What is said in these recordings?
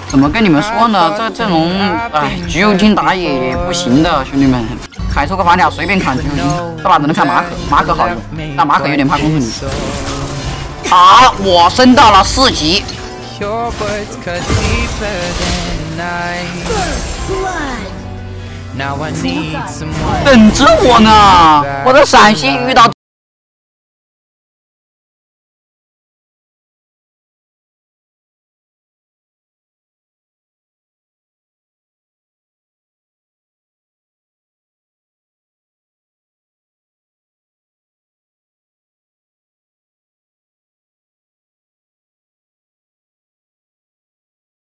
怎么跟你们说呢？这阵容，哎，橘右京打野不行的，兄弟们。凯抽个反甲随便砍橘右京，这把只能看马可，马可好用，但马可有点怕公主女。好，我升到了4级。等着我呢，我的陕西遇到。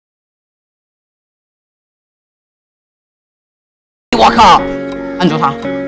我靠！按住他！